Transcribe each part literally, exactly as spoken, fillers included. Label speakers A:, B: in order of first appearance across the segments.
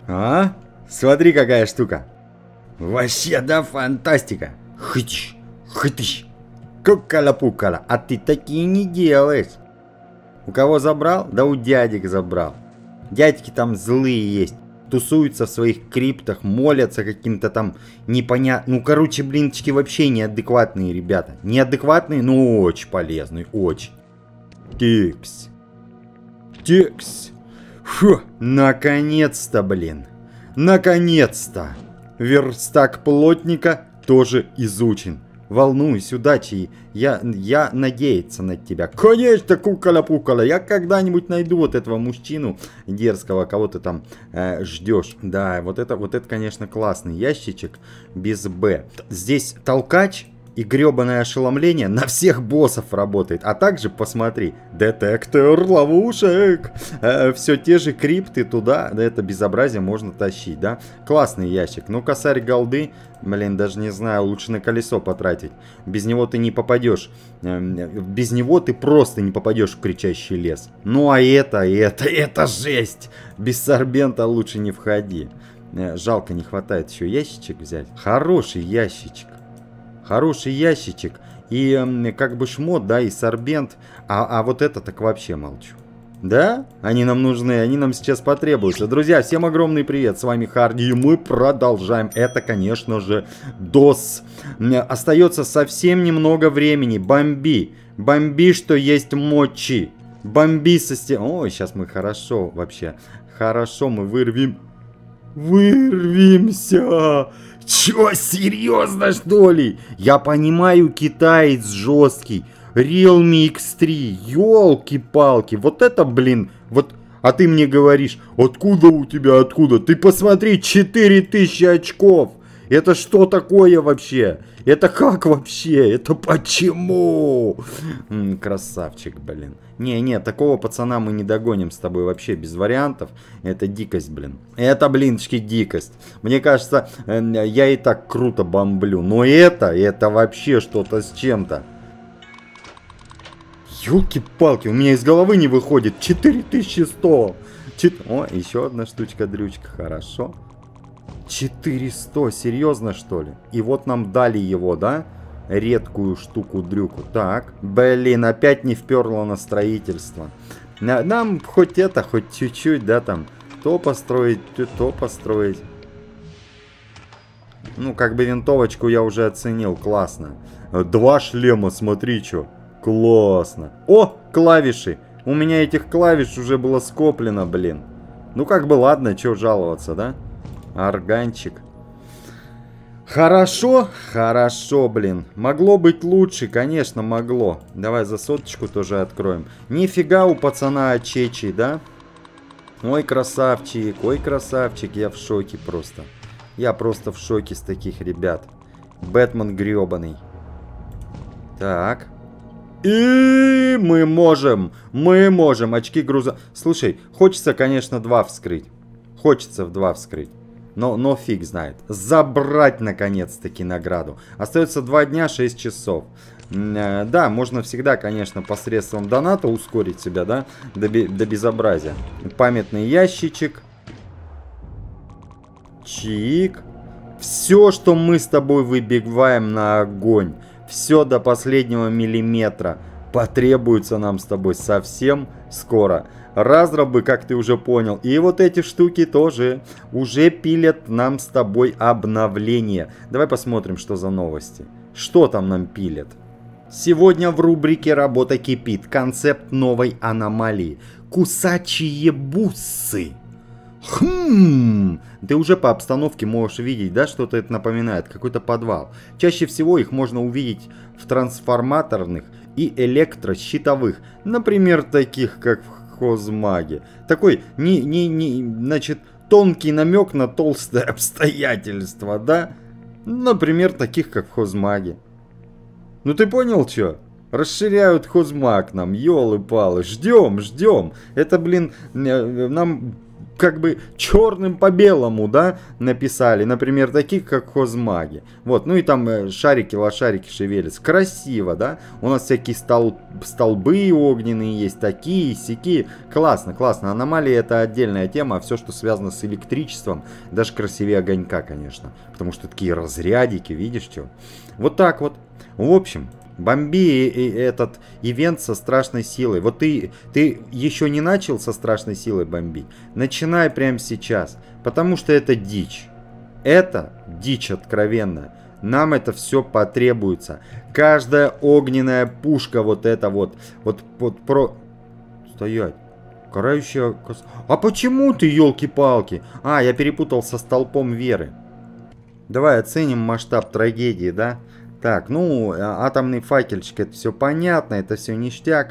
A: А? Смотри, какая штука. Вообще, да, фантастика. Хыч, хытыч. Кукала-пукала. А ты такие не делаешь. У кого забрал? Да у дядек забрал. Дядьки там злые есть. Тусуются в своих криптах, молятся каким-то там непонятным. Ну, короче, блинчики вообще неадекватные ребята. Неадекватные, но очень полезные, очень. Тикс. Тикс. Фу, наконец-то, блин. Наконец-то. Верстак плотника тоже изучен. Волнуюсь, удачи. Я, я надеяться на тебя. Конечно, кукола-пукола. Я когда-нибудь найду вот этого мужчину дерзкого, кого ты там э, ждешь. Да, вот это, вот это, конечно, классный ящичек без Б. Здесь толкач и гребаное ошеломление на всех боссов работает. А также, посмотри, детектор ловушек. Э, все те же крипты туда. Да, это безобразие можно тащить, да. Классный ящик. Ну, косарь голды. Блин, даже не знаю, лучше на колесо потратить. Без него ты не попадешь. Без него ты просто не попадешь в кричащий лес. Ну а это, это, это жесть. Без сорбента лучше не входи. Жалко, не хватает еще ящичек взять. Хороший ящичек. Хороший ящичек. И как бы шмот, да, и сорбент. А, а вот это так вообще молчу. Да? Они нам нужны, они нам сейчас потребуются. Друзья, всем огромный привет, с вами Харди, и мы продолжаем. Это, конечно же, дос. Остается совсем немного времени. Бомби. Бомби, что есть мочи. Бомби со стен... Ой, сейчас мы хорошо вообще. Хорошо, мы вырвем... Вырвемся! Чё, серьезно, что ли? Я понимаю, китаец жесткий. Realme икс три, ёлки-палки, вот это, блин, вот, а ты мне говоришь, откуда у тебя, откуда? Ты посмотри, четыре тысячи очков, это что такое вообще? Это как вообще? Это почему? М-м, красавчик, блин. Не-не, такого пацана мы не догоним с тобой вообще без вариантов. Это дикость, блин. Это, блинчики, дикость. Мне кажется, я и так круто бомблю, но это, это вообще что-то с чем-то. Ёлки-палки, у меня из головы не выходит. четыре тысячи сто. Чет... О, еще одна штучка-дрючка, хорошо. четыреста, серьезно, что ли? И вот нам дали его, да? Редкую штуку-дрюку. Так, блин, опять не вперло на строительство. Нам хоть это, хоть чуть-чуть, да, там. То построить, то построить. Ну, как бы винтовочку я уже оценил, классно. Два шлема, смотри, что. Классно. О, клавиши. У меня этих клавиш уже было скоплено, блин. Ну, как бы, ладно, чё жаловаться, да? Органчик. Хорошо, хорошо, блин. Могло быть лучше, конечно, могло. Давай за соточку тоже откроем. Нифига у пацана очечи, да? Ой, красавчик, ой, красавчик. Я в шоке просто. Я просто в шоке с таких ребят. Бэтмен гребаный. Так. И мы можем, мы можем, очки груза. Слушай, хочется, конечно, два вскрыть. Хочется в два вскрыть. Но, но фиг знает. Забрать, наконец-таки, награду. Остается два дня, шесть часов. Да, можно всегда, конечно, посредством доната ускорить себя, да, до, до безобразия. Памятный ящичек. Чик. Все, что мы с тобой выбиваем на огонь. Все до последнего миллиметра потребуется нам с тобой совсем скоро. Разрабы, как ты уже понял, и вот эти штуки тоже уже пилят нам с тобой обновление. Давай посмотрим, что за новости. Что там нам пилят? Сегодня в рубрике «Работа кипит» концепт новой аномалии. Кусачие буссы. Хм, ты уже по обстановке можешь видеть, да, что-то это напоминает, какой-то подвал. Чаще всего их можно увидеть в трансформаторных и электрощитовых, например, таких как в Хозмаге. Такой, не, не, не, значит, тонкий намек на толстое обстоятельство, да? Например, таких как в Хозмаге. Ну ты понял, что? Расширяют Хозмаг нам, ёлы-палы. Ждем, ждем. Это, блин, нам как бы черным по белому, да, написали. Например, таких, как хозмаги. Вот, ну и там шарики, лошарики шевелятся. Красиво, да? У нас всякие стол, столбы огненные есть, такие, сякие. Классно, классно. Аномалии это отдельная тема. Все, что связано с электричеством, даже красивее огонька, конечно. Потому что такие разрядики, видишь, что? Вот так вот. В общем... Бомби этот ивент со страшной силой. Вот ты, ты еще не начал со страшной силой бомбить. Начинай прямо сейчас. Потому что это дичь. Это дичь откровенная. Нам это все потребуется. Каждая огненная пушка вот это вот. Вот, вот про... Стоять. Карающая коса. А почему ты, елки-палки? А, я перепутал со столпом веры. Давай оценим масштаб трагедии, да? Так, ну, атомный факельчик, это все понятно, это все ништяк.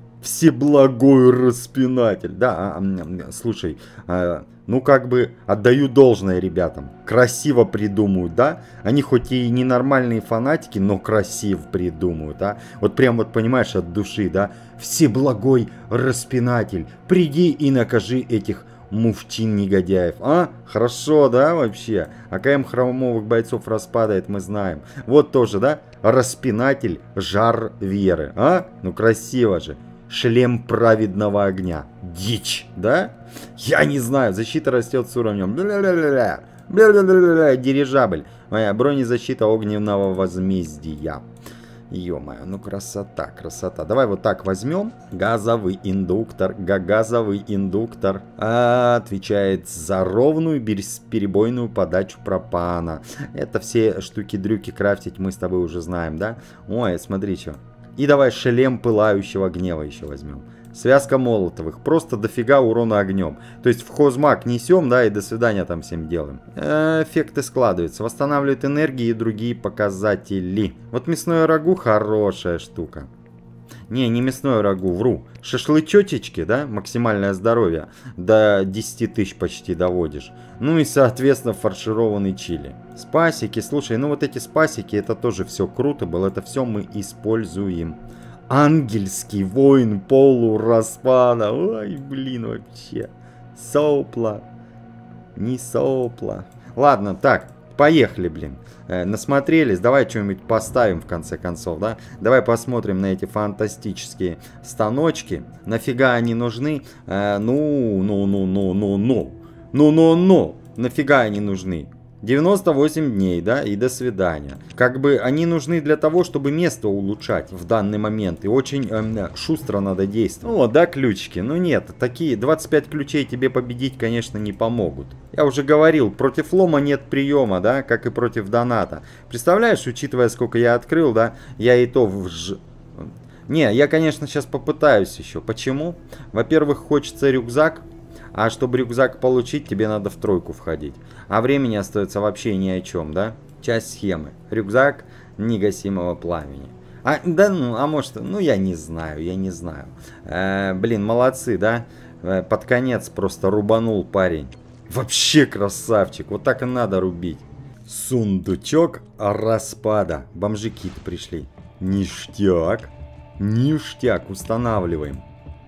A: Всеблагой распинатель. Да, а, слушай, а, ну как бы отдаю должное ребятам. Красиво придумают, да? Они хоть и ненормальные фанатики, но красиво придумают, да? Вот прям вот понимаешь от души, да? Всеблагой распинатель, приди и накажи этих муфчин негодяев. А? Хорошо, да, вообще? АКМ хромовых бойцов распадает, мы знаем. Вот тоже, да? Распинатель, жар веры. А? Ну красиво же. Шлем праведного огня. Дичь, да? Я не знаю. Защита растет с уровнем. Бля-бля-бля-бля. Бля-бля-бля-бля. Дирижабль. Моя бронезащита огненного возмездия. Ё-моё, ну красота, красота. Давай вот так возьмем. Газовый индуктор, газовый индуктор а, отвечает за ровную бесперебойную подачу пропана. Это все штуки-дрюки крафтить мы с тобой уже знаем, да? Ой, смотри, что. И давай шлем пылающего гнева еще возьмем. Связка молотовых. Просто дофига урона огнем. То есть в хозмаг несем, да, и до свидания там всем делаем. Эффекты складываются. Восстанавливают энергии и другие показатели. Вот мясное рагу хорошая штука. Не, не мясное рагу, вру. Шашлычочечки, да, максимальное здоровье. До десяти тысяч почти доводишь. Ну и, соответственно, фаршированный чили. Спасики, слушай, ну вот эти спасики, это тоже все круто было. Это все мы используем. Ангельский воин полураспада. Ой, блин, вообще. Сопла. Не сопла. Ладно, так, поехали, блин. Э, насмотрелись. Давай что-нибудь поставим в конце концов, да? Давай посмотрим на эти фантастические станочки. Нафига они нужны? Э, ну, ну, ну, ну, ну, ну. Ну, ну, ну. Нафига они нужны? девяносто восемь дней, да, и до свидания. Как бы они нужны для того, чтобы место улучшать в данный момент. И очень э, шустро надо действовать. Ну, да, ключики. Ну, нет, такие двадцать пять ключей тебе победить, конечно, не помогут. Я уже говорил, против лома нет приема, да, как и против доната. Представляешь, учитывая, сколько я открыл, да, я и то вж... Не, я, конечно, сейчас попытаюсь еще. Почему? Во-первых, хочется рюкзак. А чтобы рюкзак получить, тебе надо в тройку входить. А времени остается вообще ни о чем, да? Часть схемы. Рюкзак негасимого пламени. А, да ну, а может, ну я не знаю, я не знаю. Э, блин, молодцы, да? Э, под конец просто рубанул парень. Вообще красавчик, вот так и надо рубить. Сундучок распада. Бомжики-то пришли. Ништяк. Ништяк, устанавливаем.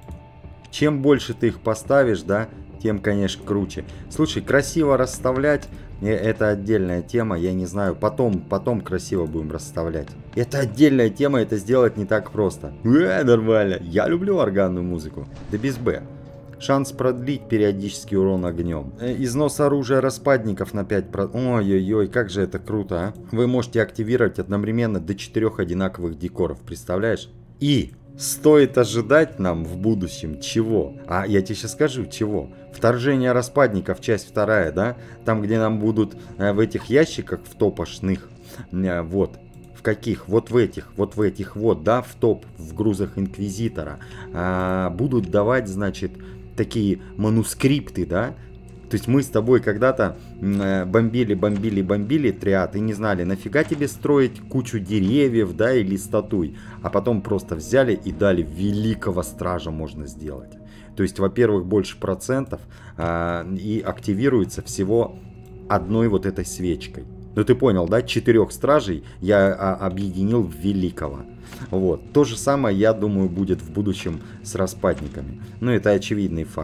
A: Чем больше ты их поставишь, да, тем, конечно, круче. Слушай, красиво расставлять, это отдельная тема, я не знаю, потом, потом красиво будем расставлять. Это отдельная тема, это сделать не так просто. Э, нормально, я люблю органную музыку, да без Б. Шанс продлить периодический урон огнем. Износ оружия распадников на пять процентов. Ой-ой-ой, как же это круто, а. Вы можете активировать одновременно до четырёх одинаковых декоров, представляешь? И... стоит ожидать нам в будущем чего? А я тебе сейчас скажу, чего? Вторжение распадников, часть вторая, да? Там, где нам будут э, в этих ящиках, в топошных, э, вот, в каких? Вот в этих, вот в этих вот, да, в топ, в грузах Инквизитора, э, будут давать, значит, такие манускрипты, да? То есть мы с тобой когда-то э, бомбили, бомбили, бомбили триад и не знали, нафига тебе строить кучу деревьев, да, или статуй. А потом просто взяли и дали великого стража можно сделать. То есть, во-первых, больше процентов э, и активируется всего одной вот этой свечкой. Ну ты понял, да, четырех стражей я а, объединил в великого. Вот. То же самое, я думаю, будет в будущем с распадниками. Ну это очевидный факт.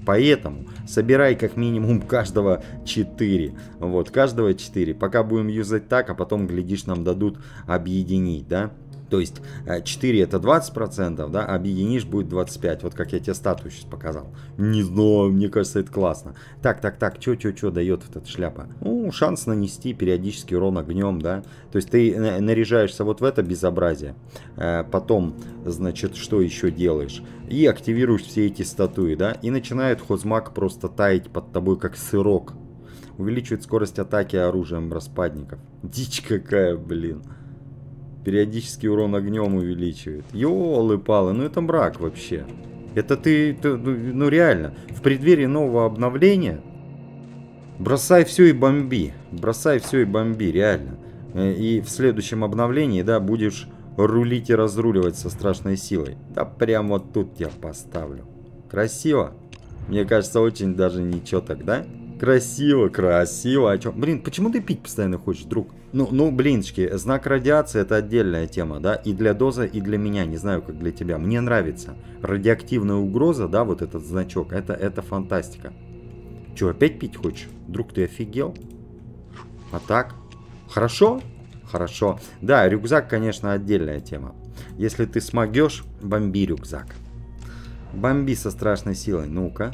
A: Поэтому собирай как минимум каждого четыре. Вот, каждого четыре. Пока будем юзать так, а потом, глядишь, нам дадут объединить, да? То есть четыре это двадцать процентов, да, объединишь будет двадцать пять. Вот как я тебе статую сейчас показал. Не знаю, мне кажется, это классно. Так, так, так, что, что, что дает вот эта шляпа? Ну, шанс нанести периодический урон огнем, да. То есть ты наряжаешься вот в это безобразие. Потом, значит, что еще делаешь? И активируешь все эти статуи, да. И начинает хозмаг просто таять под тобой, как сырок. Увеличивает скорость атаки оружием распадников. Дичь какая, блин. Периодический урон огнем увеличивает. Ёлы-палы, ну это мрак вообще. Это ты, ты, ну реально, в преддверии нового обновления бросай все и бомби. Бросай все и бомби, реально. И в следующем обновлении, да, будешь рулить и разруливать со страшной силой. Да прям вот тут я поставлю. Красиво. Мне кажется, очень даже ничего тогда. Красиво, красиво. А чё? Блин, почему ты пить постоянно хочешь, друг? Ну, ну, блинчики, знак радиации это отдельная тема, да? И для доза, и для меня. Не знаю, как для тебя. Мне нравится. Радиоактивная угроза, да, вот этот значок. Это, это фантастика. Че, опять пить хочешь? Друг, ты офигел? А так? Хорошо? Хорошо. Да, рюкзак, конечно, отдельная тема. Если ты смогешь, бомби рюкзак. Бомби со страшной силой. Ну-ка.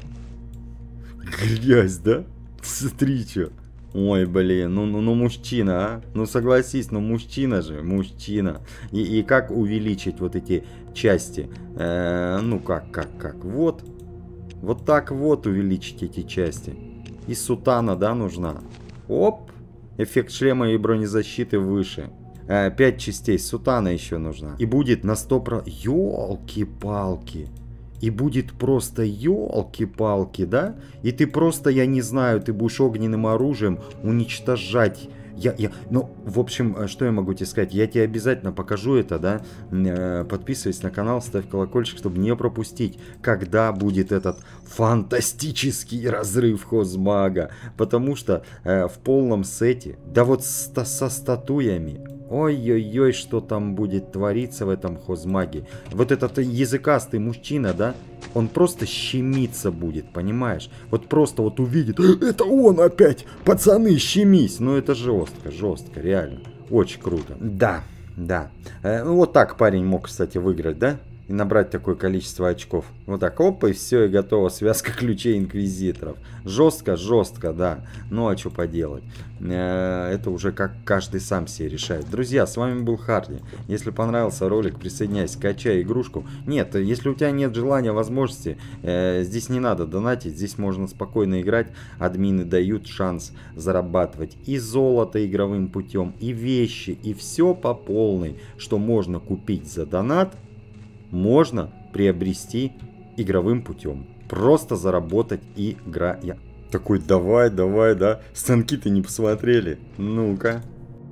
A: Грязь, да? Смотри, что. Ой, блин, ну, ну, ну мужчина, а? Ну согласись, ну мужчина же, мужчина. И, и как увеличить вот эти части? Э, ну как, как, как? Вот. Вот так вот увеличить эти части. И сутана, да, нужна. Оп. Эффект шлема и бронезащиты выше. Э, пять частей. Сутана еще нужна. И будет на сто процентов... Ёлки-палки. И будет просто ёлки-палки, да? И ты просто, я не знаю, ты будешь огненным оружием уничтожать. Я, я, ну, в общем, что я могу тебе сказать? Я тебе обязательно покажу это, да? Подписывайся на канал, ставь колокольчик, чтобы не пропустить, когда будет этот фантастический разрыв хозмага. Потому что э, в полном сете, да вот с, со статуями... Ой-ой-ой, что там будет твориться в этом хозмаге. Вот этот языкастый мужчина, да, он просто щемиться будет, понимаешь? Вот просто вот увидит, это он опять, пацаны, щемись. Ну это жестко, жестко, реально. Очень круто. Да, да. Э, ну вот так парень мог, кстати, выиграть, да? И набрать такое количество очков. Вот так, оп, и все, и готово. Связка ключей инквизиторов. Жестко, жестко, да. Ну, а что поделать? Это уже как каждый сам себе решает. Друзья, с вами был Харди. Если понравился ролик, присоединяйся, качай игрушку. Нет, если у тебя нет желания, возможности, здесь не надо донатить. Здесь можно спокойно играть. Админы дают шанс зарабатывать и золото игровым путем, и вещи, и все по полной, что можно купить за донат, можно приобрести игровым путем. Просто заработать играя. Такой, давай, давай, да. Станки-то не посмотрели. Ну-ка.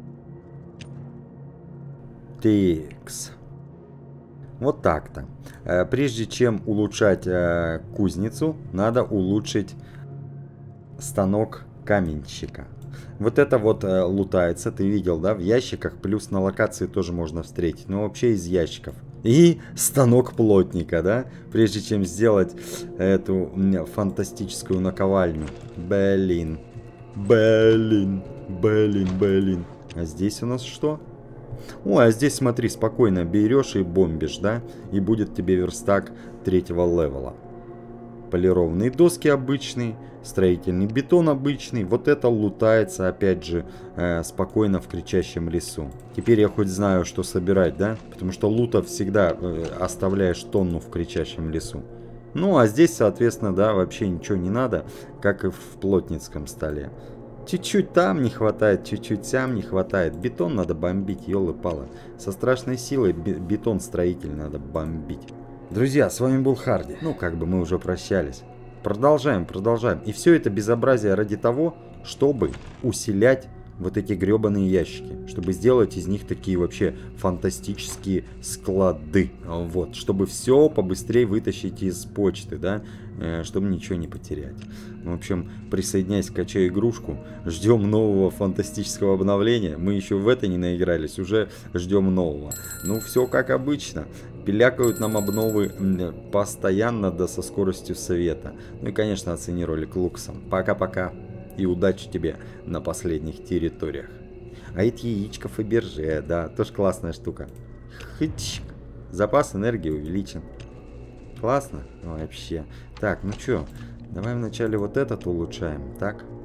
A: Текс. Вот так-то. Прежде чем улучшать кузницу, надо улучшить станок каменщика. Вот это вот э, лутается, ты видел, да, в ящиках, плюс на локации тоже можно встретить, но вообще из ящиков. И станок плотника, да, прежде чем сделать эту фантастическую наковальню. Блин, блин, блин, блин. А здесь у нас что? Ой, а здесь смотри, спокойно берешь и бомбишь, да, и будет тебе верстак третьего левела. Полированные доски обычные, строительный бетон обычный. Вот это лутается, опять же, э, спокойно в кричащем лесу. Теперь я хоть знаю, что собирать, да? Потому что лута всегда э, оставляешь тонну в кричащем лесу. Ну, а здесь, соответственно, да, вообще ничего не надо, как и в плотницком столе. Чуть-чуть там не хватает, чуть-чуть сям не хватает. Бетон надо бомбить, ёлы-палы. Со страшной силой бетон строитель надо бомбить. Друзья, с вами был Харди. Ну, как бы мы уже прощались. Продолжаем, продолжаем. И все это безобразие ради того, чтобы усилять вот эти гребаные ящики. Чтобы сделать из них такие вообще фантастические склады. Вот. Чтобы все побыстрее вытащить из почты, да. Чтобы ничего не потерять. В общем, присоединяйся, качай игрушку. Ждем нового фантастического обновления. Мы еще в это не наигрались, уже ждем нового. Ну, все как обычно. Пилякают нам обновы постоянно, да со скоростью света. Ну и, конечно, оцени ролик луксом. Пока-пока. И удачи тебе на последних территориях. А это яичко Фаберже, да, тоже классная штука. Хычк. Запас энергии увеличен. Классно? Ну, вообще. Так, ну чё, давай вначале вот этот улучшаем, так?